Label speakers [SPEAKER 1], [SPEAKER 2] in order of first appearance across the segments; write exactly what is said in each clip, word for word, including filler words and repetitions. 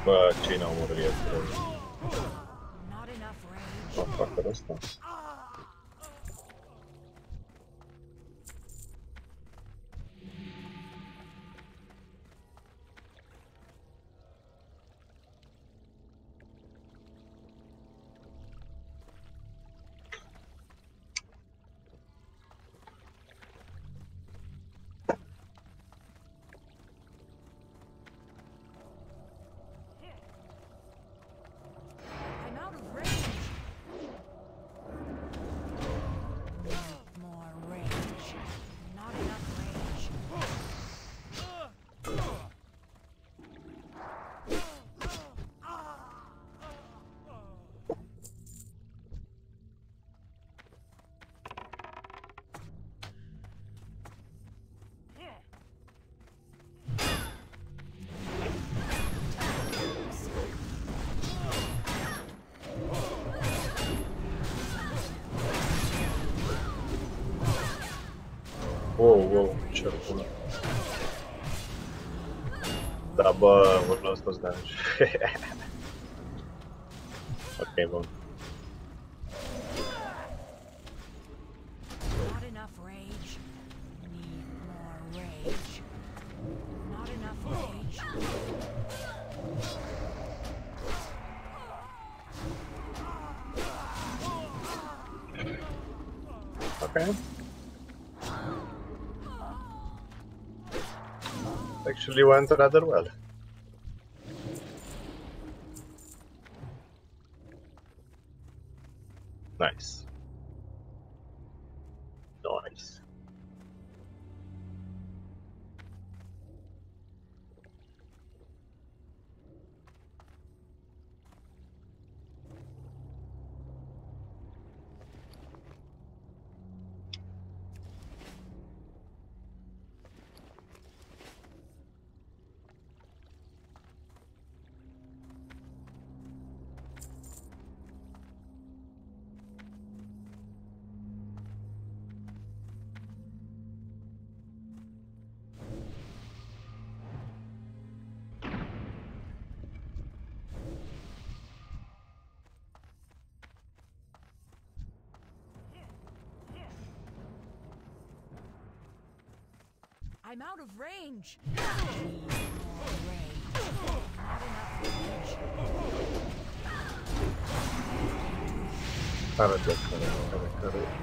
[SPEAKER 1] Bă, cine a omorât el? Motherfucker ăsta? Wow, wow, ce bună. Da, bă, vorba asta de damage. Ok, bun. Okay. Actually went rather well. Nice. Nice.
[SPEAKER 2] I'm out of range. Not enough range.
[SPEAKER 1] Have a look, have a look, have a look.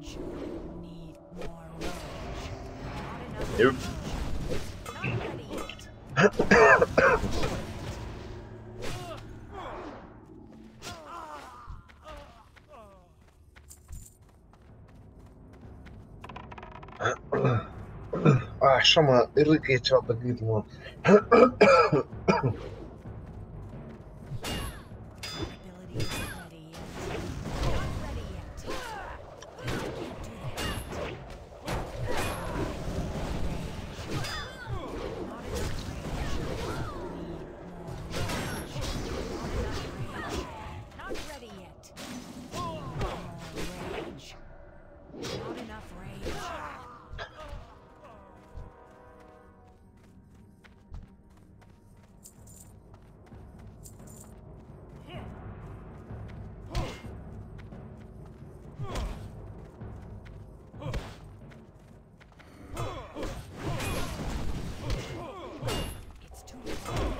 [SPEAKER 2] rage. Need more rage. Not enough
[SPEAKER 1] Nope.
[SPEAKER 2] rage. Not ready yet.
[SPEAKER 1] Ah, chama, irrigate up a good one.
[SPEAKER 2] Ability isn't ready yet. Not ready yet. I can't do that yet. Rage. Not enough rage. Need more rage. Not enough rage. Not ready yet. More rage. Not enough rage. It's too late.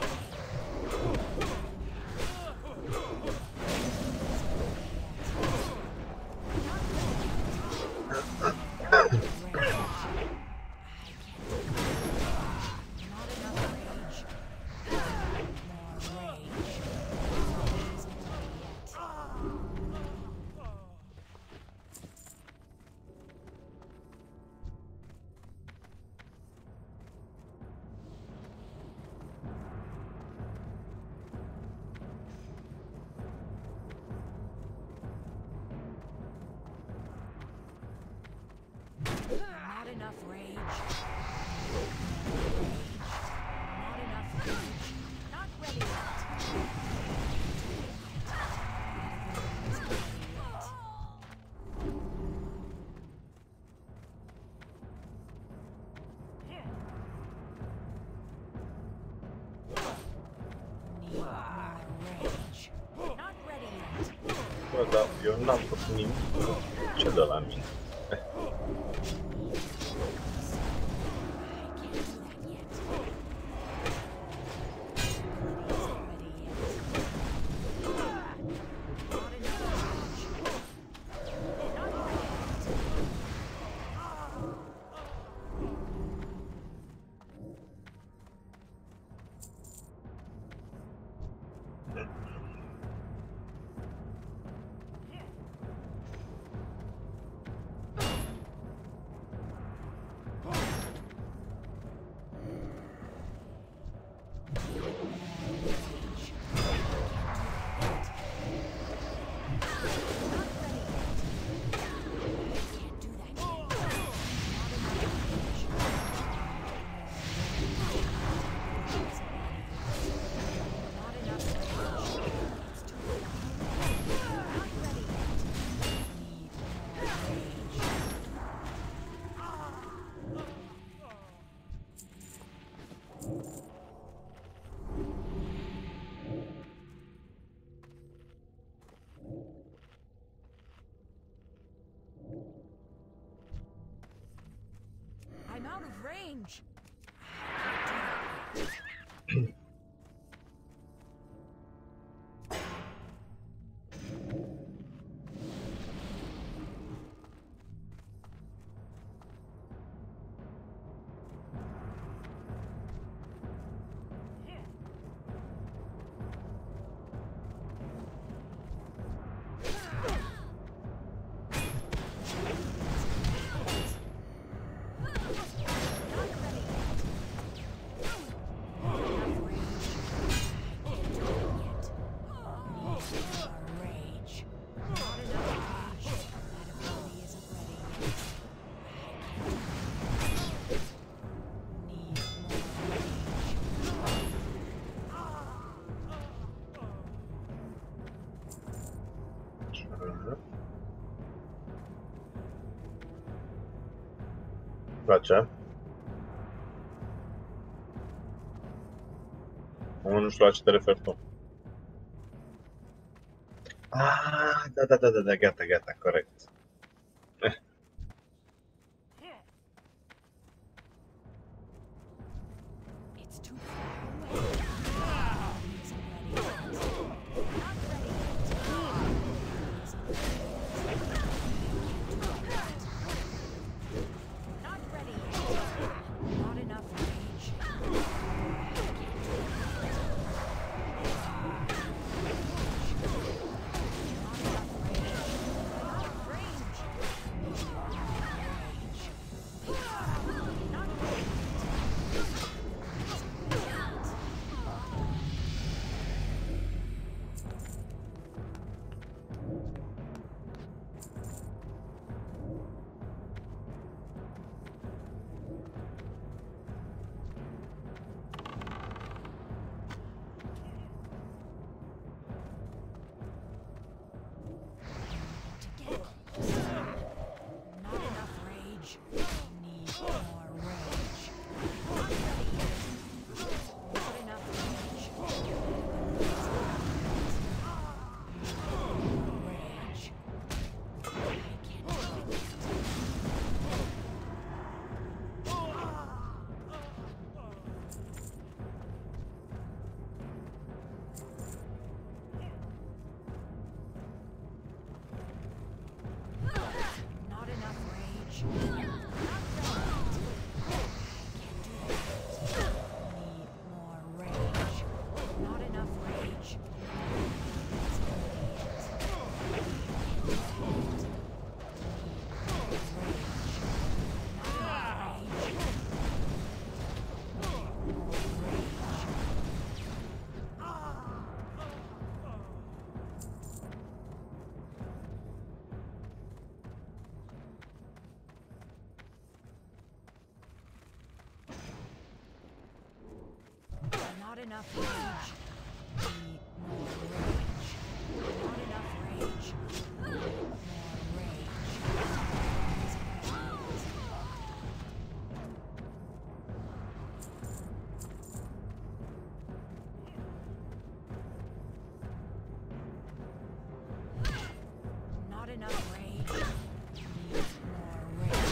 [SPEAKER 2] Not enough rage. Not enough rage. Not ready yet. Need more rage. Not ready yet.
[SPEAKER 1] Guarda, io un altro nemico. C'è da la mia.
[SPEAKER 2] I'm out of range.
[SPEAKER 1] Gotcha. Ama nu știu la ce te referi tu. Ah, da, da, da, da, da, gata, gata, corect. Eh.
[SPEAKER 2] It's too far away. Not ready yet. enough rage. Need more rage. Not enough rage. Need more rage. Not enough rage. Need more rage.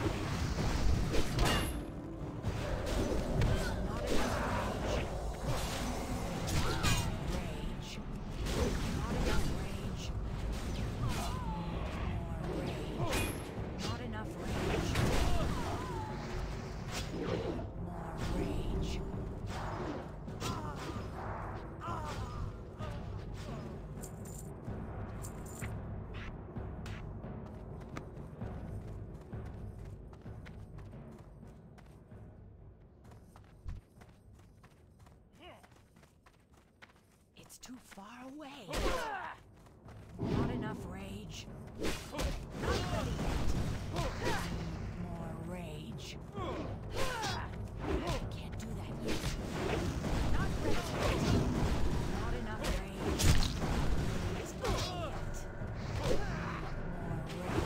[SPEAKER 2] Not enough rage. Rage. Not enough rage. More rage. Not enough rage. More rage. It's too far away. Not enough rage. Not ready yet. More rage. I can't do that yet. Not ready yet. Not enough rage. It's not yet. More rage.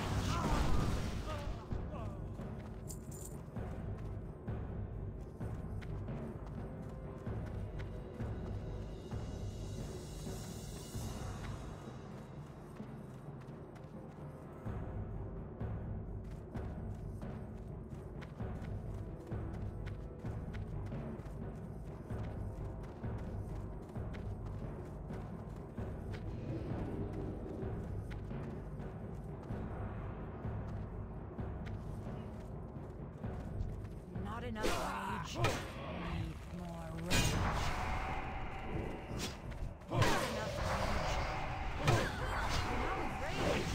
[SPEAKER 2] Not enough rage. Need more rage. Not enough rage. Enough rage.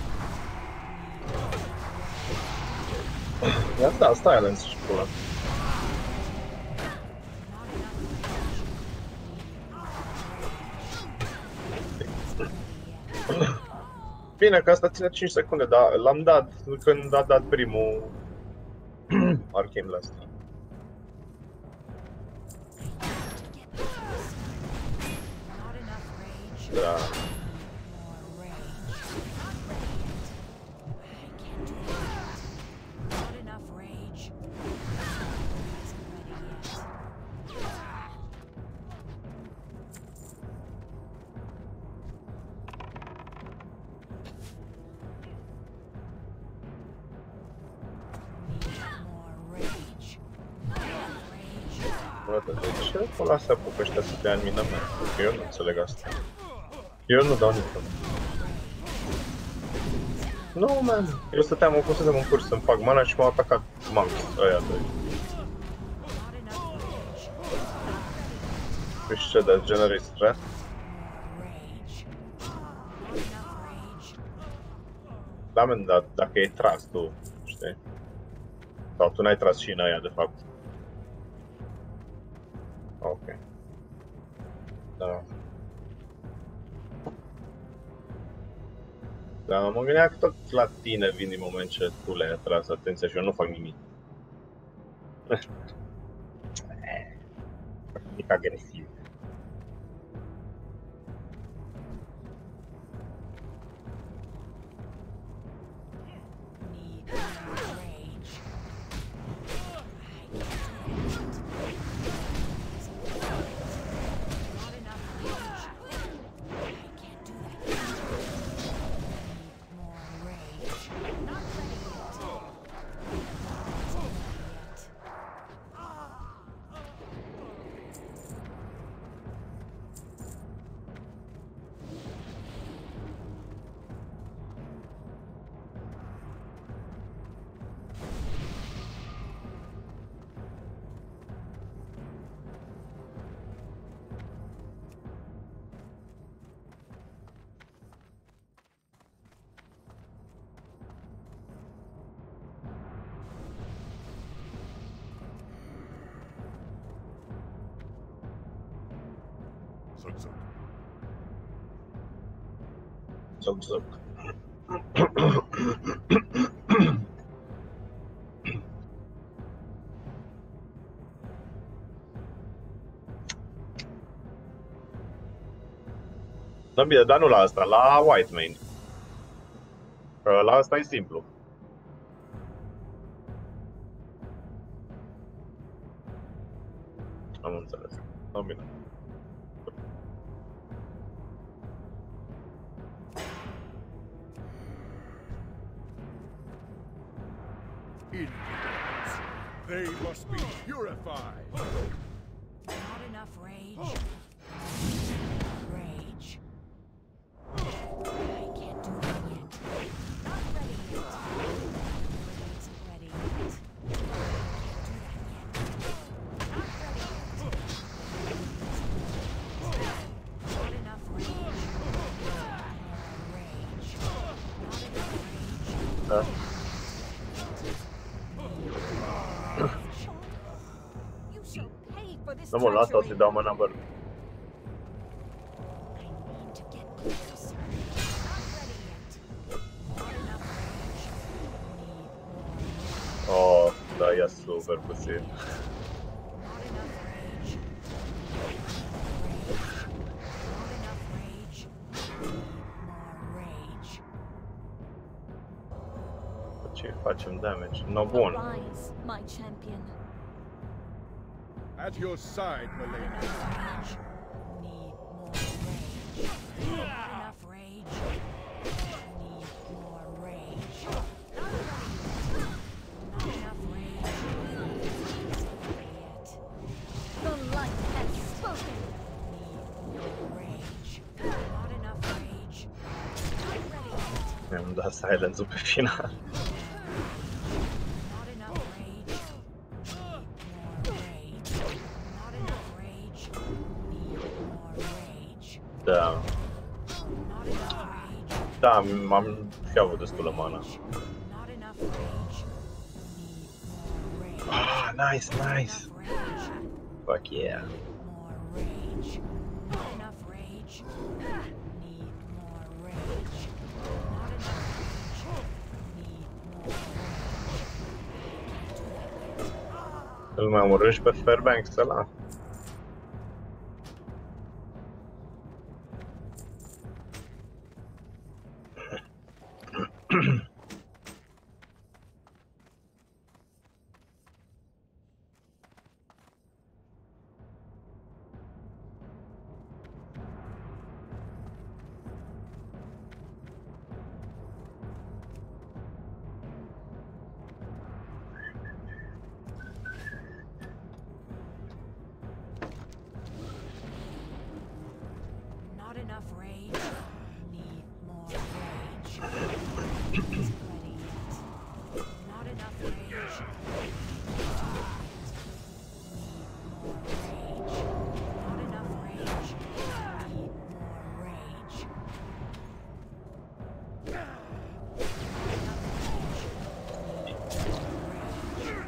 [SPEAKER 1] Ja, da, silence și pula.
[SPEAKER 2] Not enough rage. Need more rage.
[SPEAKER 1] Bine că asta ține cinci secunde, dar l-am dat când a dat primul Arcane Blast.
[SPEAKER 2] Not enough rage.
[SPEAKER 1] Da.
[SPEAKER 2] More rage. Not ready yet. I can't do that. Not enough rage. Isn't ready yet. Need more rage. Not enough rage.
[SPEAKER 1] Bă, de ce pula se apucă ăștia să dea în mina mea? Că eu nu înțeleg asta. Eu nu dau niciodată. Nu, man. Eu stăteam, mă pusesem în curs să-mi fac mana și m-au atacat monks ăia doi.
[SPEAKER 2] Not enough rage.
[SPEAKER 1] Nu știu ce, de generate stress.
[SPEAKER 2] Rage. Not enough rage.
[SPEAKER 1] Da, man, dar dacă ai tras tu, știi? Sau tu n-ai tras și în aia, de fapt. Ok. Da. Da, mă gândeam că tot la tine vin din moment ce tu le-ai atras atenția și eu nu fac nimic. Fac nimic agresiv.
[SPEAKER 2] Need more rage. I can't do that. Not enough rage. I can't do that. Need more rage. Not ready yet. Not ready yet.
[SPEAKER 3] Zuck, zuck.
[SPEAKER 1] Zuc, zuc. Da, bine, dar nu la asta, la White Mane. La asta e simplu. Am înțeles. Da, bine.
[SPEAKER 3] They must be purified.
[SPEAKER 2] Not enough rage. Rage. I can't do that yet. Not ready yet. It's ready yet. Can't do that yet. Not ready yet. Not enough rage. Rage. Not enough rage.
[SPEAKER 1] Da.
[SPEAKER 2] You shall pay for this
[SPEAKER 1] Da, mă, la asta o să-i dau
[SPEAKER 2] treachery.
[SPEAKER 1] mâna băr.
[SPEAKER 2] I need to get closer. Not ready yet. Not enough rage. Need more.
[SPEAKER 1] Oh, da, ia super puțin.
[SPEAKER 2] Not enough rage. Rage. Not enough rage. Need more rage.
[SPEAKER 1] Ce facem damage? No, bun.
[SPEAKER 2] Arise, my champion.
[SPEAKER 3] At your side,
[SPEAKER 2] Not
[SPEAKER 3] Milady.
[SPEAKER 2] enough rage. Need more rage. Not enough rage. Need more rage. Not ready yet. Not enough rage. Not yet. The light has spoken. Need more rage. Not enough rage. Not ready yet.
[SPEAKER 1] Mi-am dat silence-ul pe final.
[SPEAKER 2] Not enough rage. Need more rage. Not enough rage. Need more rage.
[SPEAKER 1] Da,
[SPEAKER 2] Not enough rage.
[SPEAKER 1] da, am și avut destulă mana.
[SPEAKER 2] Not enough rage. Need more rage.
[SPEAKER 1] Ah, nice, nice.
[SPEAKER 2] Enough rage.
[SPEAKER 1] Fuck yeah.
[SPEAKER 2] More rage. Not enough rage. Need more rage. Not enough rage. Need more rage. Can't do that yet.
[SPEAKER 1] Îl mai omorâm și pe Fairbanks ăla?
[SPEAKER 2] Not enough rage. Need more rage. Isn't ready yet. Not enough rage. Need more rage. Not enough rage. Need more rage. Not enough rage. Need more rage.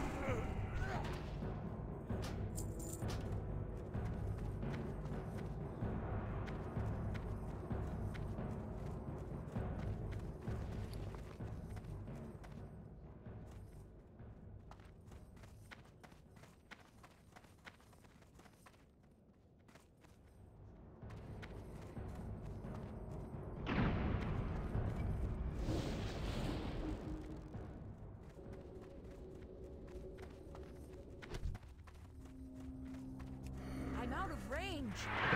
[SPEAKER 2] I'm out of range.